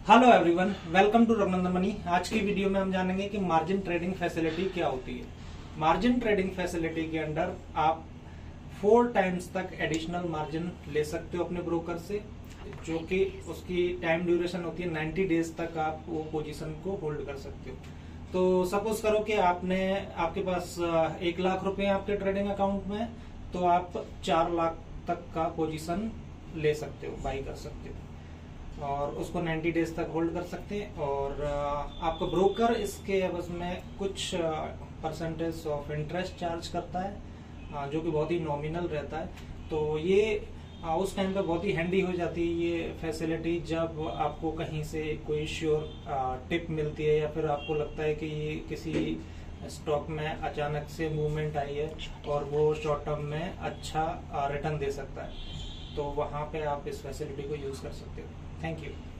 Hello everyone, welcome to Raghunandan money. आज की video में हम जानेंगे कि मार्जिन ट्रेडिंग फैसिलिटी क्या होती है। मार्जिन ट्रेडिंग फैसिलिटी के अंडर आप 4 टाइम्स तक एडिशनल मार्जिन ले सकते हो अपने ब्रोकर से, जो कि उसकी टाइम ड्यूरेशन होती है 90 डेज तक आप वो पोजीशन को होल्ड कर सकते हो। तो सपोज करो कि आपके पास 1 लाख रुपए आपके ट्रेडिंग अकाउंट में, तो आप 4 लाख तक का पोजीशन ले सकते हो, बाई कर सकते हो और उसको 90 डेज तक होल्ड कर सकते हैं। और आपका ब्रोकर इसके एवज में कुछ परसेंटेज ऑफ इंटरेस्ट चार्ज करता है, जो कि बहुत ही नॉमिनल रहता है। तो ये उस टाइम पे बहुत ही हैंडी हो जाती है ये फैसिलिटी, जब आपको कहीं से कोई श्योर टिप मिलती है या फिर आपको लगता है कि ये किसी स्टॉक में अचानक से मूवमेंट आई है और वो शॉर्ट टर्म में अच्छा रिटर्न दे सकता है, तो वहां पे आप इस फैसिलिटी को यूज कर सकते हो। Thank you.